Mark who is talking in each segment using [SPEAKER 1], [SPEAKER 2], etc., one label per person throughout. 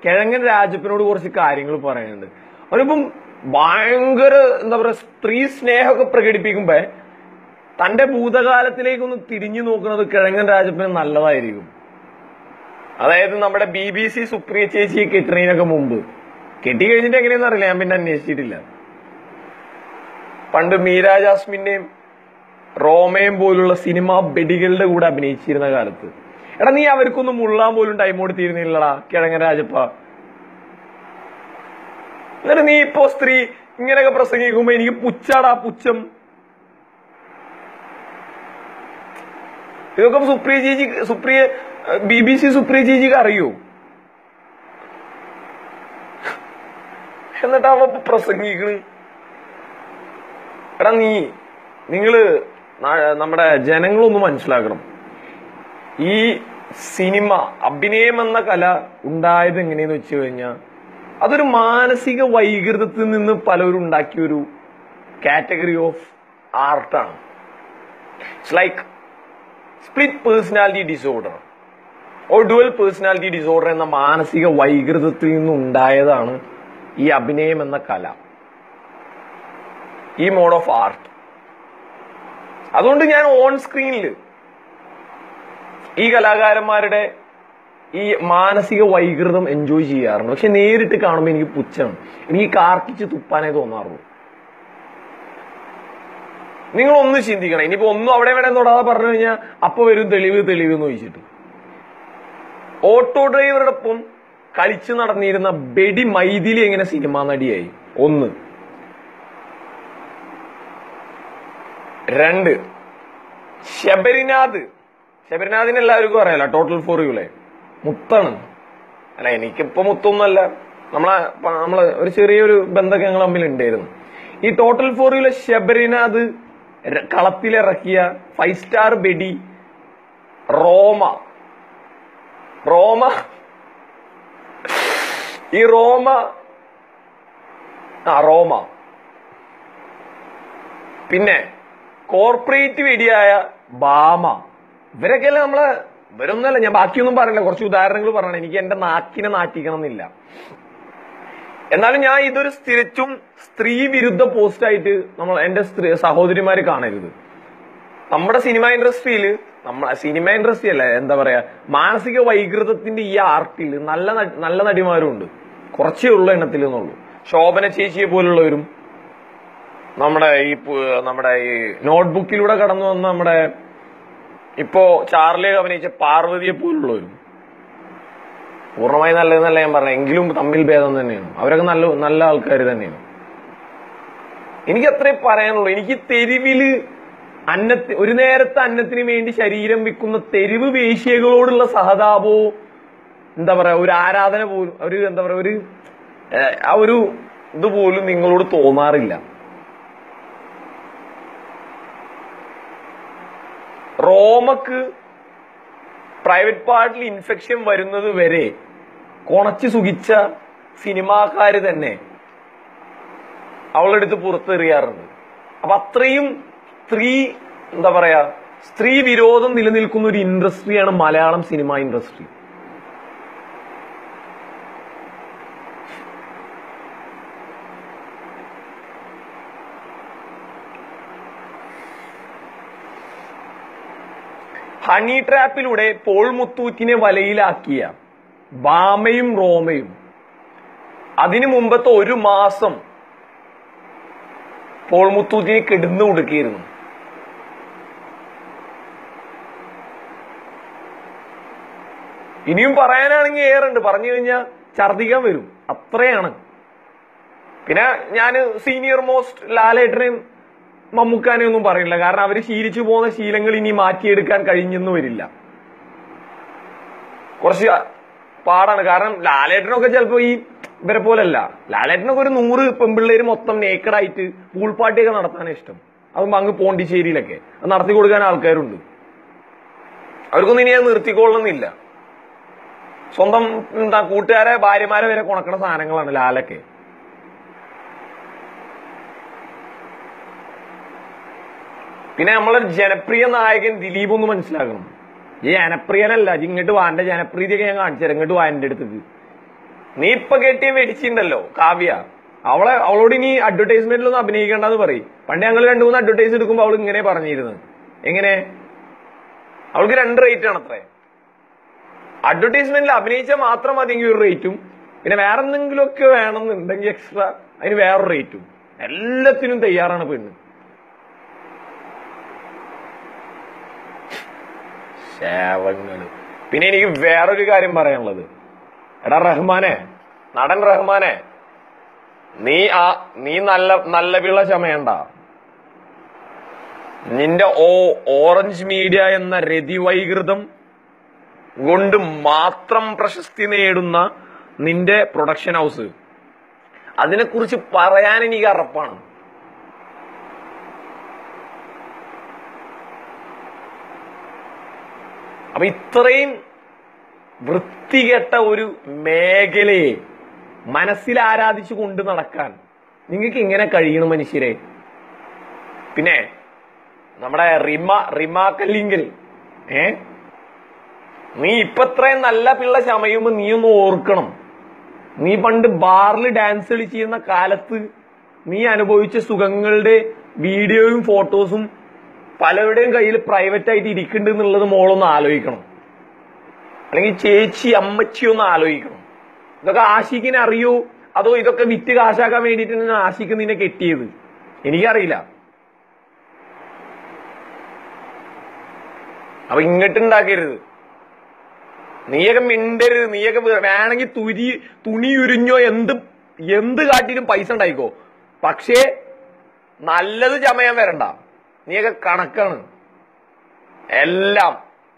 [SPEAKER 1] കിഴങ്ങൻ രാജപ്പനോട് കുറച്ച് കാര്യങ്ങൾ പറയാനുണ്ട്. അവനിപ്പം ഭയങ്കര എന്താ പറയാ സ്ത്രീ സ്നേഹമൊക്കെ പ്രകടിപ്പിക്കുമ്പോ തന്റെ ഭൂതകാലത്തിലേക്കൊന്ന് തിരിഞ്ഞു നോക്കുന്നത് കിഴങ്ങൻ രാജപ്പന് നല്ലതായിരിക്കും. അതായത് നമ്മുടെ BBC സുപ്രിയ ചേച്ചിയെ കെട്ടുന്നതിനൊക്കെ മുമ്പ്, കെട്ടിക്കഴിഞ്ഞിട്ട് എങ്ങനെയാണെന്ന് അറിയില്ല, ഞാൻ പിന്നെ അന്വേഷിച്ചിട്ടില്ല. പണ്ട് മീര ജാസ്മിന്റെയും റോമയും പോലുള്ള സിനിമ ബെഡികളുടെ കൂടെ അഭിനയിച്ചിരുന്ന കാലത്ത്, എടാ നീ അവർക്കൊന്നും മുള്ളാൻ പോലും ടൈം കൊടുത്തിരുന്നില്ലടാ കിഴങ്ങൻ രാജപ്പ. എന്നിട്ട് നീ ഇപ്പോ സ്ത്രീ ഇങ്ങനെയൊക്കെ പ്രസംഗിക്കുമ്പോ എനിക്ക് പുച്ഛാടാ, പുച്ഛം. ഇതൊക്കെ സുപ്രിയ BBC സുപ്രിയ ചേച്ചിക്ക് അറിയോ? എന്നിട്ട് അവ പ്രസംഗിക്കണ്. എടാ നിങ്ങള് നമ്മുടെ ജനങ്ങളൊന്ന് മനസ്സിലാക്കണം. ഈ സിനിമ അഭിനയം എന്ന കല ഉണ്ടായത് എങ്ങനെയെന്ന് വെച്ച് കഴിഞ്ഞാൽ അതൊരു മാനസിക വൈകൃതത്തിൽ നിന്ന് പലരും ഉണ്ടാക്കിയൊരു കാറ്റഗറി ഓഫ് ആർട്ടാണ്. It's like split personality disorder or dual personality disorder എന്ന മാനസിക വൈകൃതത്തിൽ നിന്നുണ്ടായതാണ് ഈ അഭിനയം എന്ന കല, ഈ മോഡ് ഓഫ് ആർട്ട്. അതുകൊണ്ട് ഞാൻ ഓൺ സ്ക്രീനിൽ ഈ കലാകാരന്മാരുടെ ഈ മാനസിക വൈകൃതം എൻജോയ് ചെയ്യാറുണ്ട്. പക്ഷെ നേരിട്ട് കാണുമ്പോൾ എനിക്ക് പുച്ഛമാണ്, എനിക്ക് കാർക്കിച്ച് തുപ്പാനേ തോന്നാറുള്ളൂ. നിങ്ങളൊന്ന് ചിന്തിക്കണം. ഇനിയിപ്പോ ഒന്നും അവിടെ ഇവിടെ തൊടാതെ പറഞ്ഞു കഴിഞ്ഞാൽ അപ്പൊ വരും തെളിവ് എന്ന് ചോദിച്ചിട്ട്. ഓട്ടോ ഡ്രൈവറുടെ ഒപ്പം കളിച്ചു നടന്നിരുന്ന ബെഡി മൈഥിലി എങ്ങനെ സിനിമാ നടിയായി? 1. 2, ശബരിനാഥിനെ എല്ലാവർക്കും അറിയാലോ, ടോട്ടൽ ഫോർ യുലെ മുത്താണ്. അല്ല, എനിക്കിപ്പോ മുത്തൊന്നുമല്ല, നമ്മള് ഒരു ചെറിയൊരു ബന്ധമൊക്കെ ഞങ്ങൾ തമ്മിൽ ഉണ്ടായിരുന്നു. ഈ ടോട്ടൽ ഫോർ യുലെ ശബരിനാഥ് കളത്തിലിറക്കിയ 5 സ്റ്റാർ ബെഡി റോമ. പിന്നെ കോർപ്പറേറ്റ് വെടിയായ ബാമ. ഇവരൊക്കെയല്ലേ ഇവരൊന്നുമല്ല, ഞാൻ ബാക്കിയൊന്നും പറയില്ല, കുറച്ച് ഉദാഹരണങ്ങൾ പറയണം, എനിക്ക് എന്റെ നാക്കിനെ നാട്ടിക്കണം എന്നില്ല. എന്നാലും ഞാൻ ഇതൊരു തികച്ചും സ്ത്രീ വിരുദ്ധ പോസ്റ്റായിട്ട് എന്റെ സഹോദരിമാര് കാണരുത്. നമ്മുടെ സിനിമ ഇൻഡസ്ട്രിയിൽ, സിനിമ ഇൻഡസ്ട്രി അല്ല, എന്താ പറയാ, മാനസിക വൈകൃതത്തിന്റെ ഈ ആർട്ടിൽ നല്ല നടിമാരും ഉണ്ട്, കുറച്ചേ ഉള്ളൂ എണ്ണത്തിൽ എന്നുള്ളൂ. ശോഭന ചേച്ചിയെ പോലുള്ളവരും, നമ്മുടെ ഈ നോട്ട്ബുക്കിലൂടെ കടന്നു വന്ന നമ്മുടെ ഇപ്പോ ചാർലിയെ അഭിനയിച്ച പാർവതിയെ പോലുള്ളവരും പൂർണ്ണമായി നല്ലതെന്നല്ല ഞാൻ പറഞ്ഞത്, എങ്കിലും തമ്മിൽ ഭേദം തന്നെയാണ്. അവരൊക്കെ നല്ല ആൾക്കാർ തന്നെയാണ്. എനിക്ക് അത്രേ പറയാനുള്ളൂ. എനിക്ക് തെരുവില് ഒരു നേരത്തെ അന്നത്തിന് വേണ്ടി ശരീരം വിൽക്കുന്ന തെരുവ് വേശ്യകളോടുള്ള സഹതാപവും എന്താ പറയാ ഒരു ആരാധന പോലും ഒരു ഇതുപോലും നിങ്ങളോട് തോന്നാറില്ല. റോമക്ക് പ്രൈവറ്റ് പാർട്ടിൽ ഇൻഫെക്ഷൻ വരുന്നത് വരെ കൊണച്ച് സുഖിച്ച സിനിമാക്കാര് തന്നെ അവളെടുത്ത് പുറത്തെറിയാറുണ്ട്. അപ്പൊ അത്രയും സ്ത്രീ വിരോധം നിലനിൽക്കുന്ന ഒരു ഇൻഡസ്ട്രിയാണ് മലയാളം സിനിമ ഇൻഡസ്ട്രി. ഹണി ട്രാപ്പിലൂടെ പോൾ മുത്തൂറ്റിനെ വലയിലാക്കിയ ബാമയും റോമയും അതിനു മുമ്പത്തെ 1 മാസം പോൾ മുത്തൂറ്റിനെ കെടുന്നു കൊടുക്കിയിരുന്നു. ഇനിയും പറയാനാണെങ്കിൽ ഏറുണ്ട്, പറഞ്ഞു കഴിഞ്ഞാൽ ഛർദിക്കാൻ വരും, അത്രയാണ്. പിന്നെ ഞാൻ സീനിയർ മോസ്റ്റ് ലാലേട്ടനെയും മമ്മൂക്കാനെയും ഒന്നും പറയില്ല, കാരണം അവര് ശീലിച്ചു പോകുന്ന ശീലങ്ങൾ ഇനി മാറ്റിയെടുക്കാൻ കഴിഞ്ഞെന്ന് വരില്ല. കുറച്ച് പാടാണ്. കാരണം ലാലേട്ടനൊക്കെ ചിലപ്പോ ഇവരെ പോലല്ല. ലാലേട്ടനൊക്കെ ഒരു 100 പെമ്പിള്ളേര് മൊത്തം നേക്കഡായിട്ട് പൂൾ പാർട്ടിയൊക്കെ നടത്താനാണ് ഇഷ്ടം. അതും അങ്ങ് പോണ്ടിച്ചേരിയിലൊക്കെ അത് നടത്തി കൊടുക്കാൻ ആൾക്കാരുണ്ട്. അവർക്കൊന്നും ഇനി അത് നിർത്തിക്കൊള്ളണമെന്നില്ല. സ്വന്തം കൂട്ടുകാരെ ഭാര്യമാരെ വരെ കൊണക്കണ സാധനങ്ങളാണ് ലാലൊക്കെ. പിന്നെ നമ്മളെ ജനപ്രിയ നായകൻ ദിലീപ് ഒന്ന് മനസ്സിലാക്കണം. ഈ ജനപ്രിയനല്ല, ഇങ്ങോട്ട് വാ, എന്റെ ജനപ്രീതിയൊക്കെ ഞാൻ കാണിച്ചു തരാം, ഇങ്ങോട്ട് വാ എന്റെ അടുത്തേക്ക്. നീ ഇപ്പൊ കെട്ടിയ വെടിച്ചിണ്ടല്ലോ കാവ്യ, അവളോട് ഇനി അഡ്വർടൈസ്മെന്റിലൊന്നും അഭിനയിക്കേണ്ടെന്ന് പറയും. പണ്ട് ഞങ്ങൾ 2-3 അഡ്വർടൈസ് എടുക്കുമ്പോ അവൾ ഇങ്ങനെ പറഞ്ഞിരുന്നത്. എങ്ങനെ? അവൾക്ക് 2 റേറ്റ് ആണ് അത്രേ. അഡ്വർടൈസ്മെന്റിൽ അഭിനയിച്ചാൽ മാത്രം മതിയെങ്കിൽ ഒരു റേറ്റും, പിന്നെ വേറെ എന്തെങ്കിലുമൊക്കെ വേണമെന്നുണ്ടെങ്കിൽ എക്സ്ട്രാ അതിന് വേറൊരു റേറ്റും. എല്ലാത്തിനും തയ്യാറാണ് പെണ്ണ്. ശേവങ്ങള്. പിന്നെ എനിക്ക് വേറൊരു കാര്യം പറയാനുള്ളത്, എടാ റഹ്മാനെ, നടൻ റഹ്മാനെ, നീ നല്ല പിള്ള ചമയണ്ട. നിന്റെ ഓറഞ്ച് മീഡിയ എന്ന രതിവൈകൃതം കൊണ്ട് മാത്രം പ്രശസ്തി നേടുന്ന നിന്റെ പ്രൊഡക്ഷൻ ഹൗസ്, അതിനെക്കുറിച്ച് പറയാൻ എനിക്ക് അറപ്പാണ്. അപ്പൊ ഇത്രയും വൃത്തികെട്ട ഒരു മേഖലയെ മനസ്സിൽ ആരാധിച്ചു കൊണ്ട് നടക്കാൻ നിങ്ങൾക്ക് എങ്ങനെ കഴിയണം മനുഷ്യരെ? പിന്നെ നമ്മുടെ റിമ കല്ലിങ്കൽ, നീ ഇപ്പത്രയും നല്ല പിള്ള ചമയുമ്പോ നീ ഒന്ന് ഓർക്കണം, നീ പണ്ട് ബാറിൽ ഡാൻസ് കളിച്ചിരുന്ന കാലത്ത് നീ അനുഭവിച്ച സുഖങ്ങളുടെ വീഡിയോയും ഫോട്ടോസും പലരുടെയും കയ്യിൽ പ്രൈവറ്റ് ആയിട്ട് ഇരിക്കുന്നുണ്ട് എന്നുള്ളത് മോളൊന്ന് ആലോചിക്കണം. അല്ലെങ്കിൽ ചേച്ചി അമ്മച്ചി ഒന്ന് ആലോചിക്കണം. ഇതൊക്കെ ആഷിക്കിനെ അറിയോ, അതോ ഇതൊക്കെ വിറ്റ് കാശാക്കാൻ വേണ്ടിയിട്ടാണ് ആഷിക്ക് നിന്നെ കെട്ടിയത്? എനിക്കറിയില്ല. അപ്പൊ ഇങ്ങോട്ടുണ്ടാക്കരുത്, നീയൊക്കെ മിണ്ടരുത്. നീയൊക്കെ വേണമെങ്കിൽ തുണി ഉരിഞ്ഞോ എന്ത് കാട്ടിലും പൈസ ഉണ്ടായിക്കോ, പക്ഷേ നല്ലത് ചമയാൻ വരണ്ട. നീയൊക്കെ കണക്കാണ് എല്ലാം.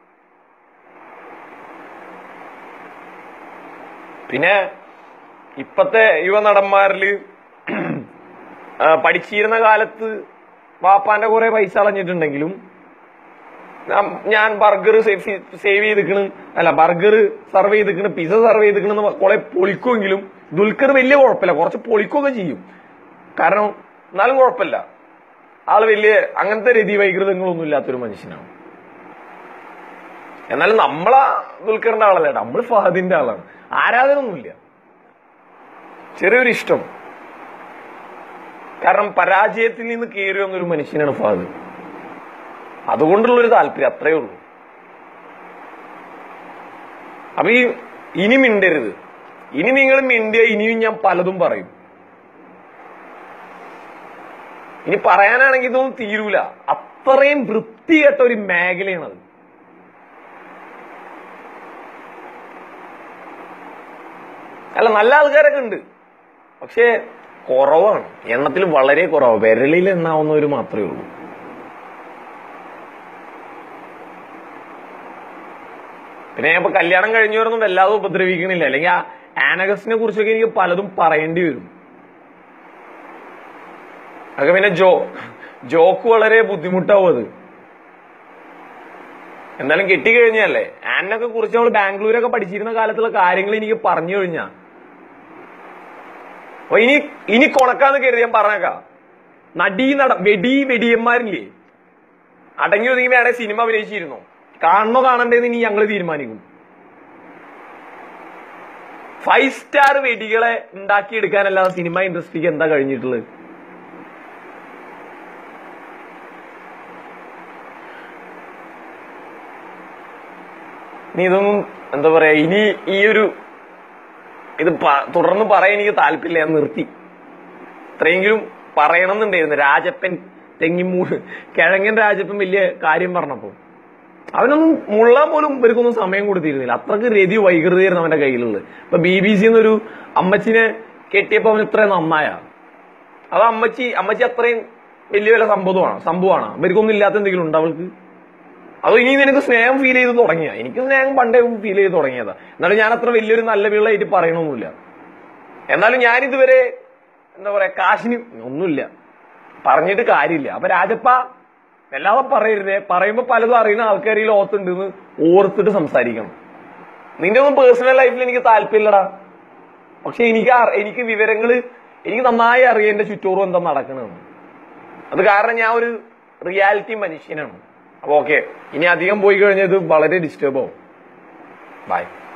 [SPEAKER 1] പിന്നെ ഇപ്പത്തെ യുവനടന്മാരില് പഠിച്ചിരുന്ന കാലത്ത് വാപ്പാന്റെ കുറെ പൈസ കളഞ്ഞിട്ടുണ്ടെങ്കിലും ഞാൻ ബർഗർ സേവ് ചെയ്തിക്കണ്, അല്ല ബർഗർ സർവ് ചെയ്തിക്കണ്, പിസ സർവ് ചെയ്തിക്കണെന്ന് കുറെ പൊളിക്കുമെങ്കിലും ദുൽഖർ വലിയ കുഴപ്പമില്ല, കുറച്ച് പൊളിക്കുകയൊക്കെ ചെയ്യും. കാരണം എന്നാലും കുഴപ്പമില്ല, ആള് വലിയ അങ്ങനത്തെ രതി വൈകൃതങ്ങളൊന്നും ഇല്ലാത്തൊരു മനുഷ്യനാണ്. എന്നാലും നമ്മളാ ദുൽഖറിന്റെ ആളല്ല, നമ്മൾ ഫഹദിന്റെ ആളാണ്. ആരാധനൊന്നുമില്ല, ചെറിയൊരു ഇഷ്ടം. കാരണം പരാജയത്തിൽ നിന്ന് കയറി വന്നൊരു മനുഷ്യനാണ് ഫഹദ്. അതുകൊണ്ടുള്ളൊരു താല്പര്യം, അത്രയേ ഉള്ളൂ. അപ്പൊ ഇനി മിണ്ടരുത്. ഇനി നിങ്ങൾ മിണ്ടിയ ഇനിയും ഞാൻ പലതും പറയും. ഇനി പറയാനാണെങ്കിൽ ഇതൊന്നും തീരൂല. അത്രയും വൃത്തികെട്ട ഒരു മേഖലയാണത്. അല്ല, നല്ല ആൾക്കാരൊക്കെ ഉണ്ട്, പക്ഷെ കുറവാണ്, എണ്ണത്തിൽ വളരെ കുറവാണ്. വിരലിൽ എണ്ണാവുന്നവർ മാത്രമേ ഉള്ളൂ. പിന്നെ ഞാൻ ഇപ്പൊ കല്യാണം കഴിഞ്ഞവരൊന്നും വല്ലാതെ ഉപദ്രവിക്കണില്ല. അല്ലെങ്കിൽ ആ ആനഗസിനെ കുറിച്ചൊക്കെ എനിക്ക് പലതും പറയേണ്ടി വരും. അതൊക്കെ പിന്നെ ജോക്ക് വളരെ ബുദ്ധിമുട്ടാവും അത്. എന്നാലും കെട്ടിക്കഴിഞ്ഞല്ലേ, ആനൊക്കെ കുറിച്ച് നമ്മൾ ബാംഗ്ലൂരൊക്കെ പഠിച്ചിരുന്ന കാലത്തുള്ള കാര്യങ്ങൾ എനിക്ക് പറഞ്ഞു കഴിഞ്ഞാ അപ്പൊ ഇനി കൊണക്കാന്ന് കരുതി ഞാൻ പറഞ്ഞേക്കാം. വെടിയന്മാരില്ലേ, അടങ്ങി ഒതുങ്ങി വേണേ സിനിമ അഭിനയിച്ചിരുന്നോ, കാണണോ കാണണ്ടേന്ന് ഇനി ഞങ്ങൾ തീരുമാനിക്കും. 5 സ്റ്റാർ വെടികളെ ഉണ്ടാക്കിയെടുക്കാനല്ലാതെ സിനിമ ഇൻഡസ്ട്രിക്ക് എന്താ കഴിഞ്ഞിട്ടുള്ളത്? നീ ഇതൊന്നും എന്താ പറയാ, ഇനി ഇത് തുടർന്ന് പറയാൻ എനിക്ക് താല്പര്യമില്ല, ഞാൻ നിർത്തി. ഇത്രയെങ്കിലും പറയണം എന്നുണ്ടായിരുന്നു. രാജപ്പൻ കിഴങ്ങൻ രാജപ്പൻ വലിയ കാര്യം പറഞ്ഞപ്പോ അവനൊന്നും മുള്ളാൻ പോലും ഇവർക്കൊന്നും സമയം കൊടുത്തിരുന്നില്ല. അത്രക്ക് രതി വൈകൃതിയായിരുന്നു അവന്റെ കയ്യിലുള്ളത്. ഇപ്പൊ BBC എന്നൊരു അമ്മച്ചിനെ കെട്ടിയപ്പോ അവൻ ഇത്രയും നന്നായ, അത് അമ്മച്ചി അത്രയും വലിയ സംഭവമാണ്. ഇവർക്കൊന്നും ഇല്ലാത്ത എന്തെങ്കിലും ഉണ്ട് അവൾക്ക്? അത് ഇനി നിനക്ക് സ്നേഹം ഫീൽ ചെയ്ത് തുടങ്ങിയ? എനിക്ക് സ്നേഹം പണ്ടേ ഫീൽ ചെയ്ത് തുടങ്ങിയതാ. എന്നാലും ഞാൻ അത്ര വലിയൊരു നല്ല പിള്ളയായിട്ട് പറയണമൊന്നുമില്ല. എന്നാലും ഞാനിതുവരെ എന്താ പറയാ, കാശിന് ഒന്നുമില്ല, പറഞ്ഞിട്ട് കാര്യമില്ല. അപ്പൊ രാജപ്പ വല്ലാതെ പറയരുതേ. പറയുമ്പോ പലതും അറിയുന്ന ആൾക്കാർ ഈ ലോകത്തുണ്ടെന്ന് ഓർത്തിട്ട് സംസാരിക്കണം. നിന്റെ ഒന്നും പേഴ്സണൽ ലൈഫിൽ എനിക്ക് താല്പര്യമില്ലടാ, പക്ഷെ എനിക്ക് വിവരങ്ങള് എനിക്ക് നന്നായി അറിയാം എന്റെ ചുറ്റോറും എന്താ നടക്കണമെന്ന്. അത് കാരണം ഞാൻ ഒരു റിയാലിറ്റി മനുഷ്യനാണ്. അപ്പൊ ഓക്കെ, ഇനി അധികം പോയി കഴിഞ്ഞാൽ ഇത് വളരെ ഡിസ്റ്റർബ് ആവും. ബൈ.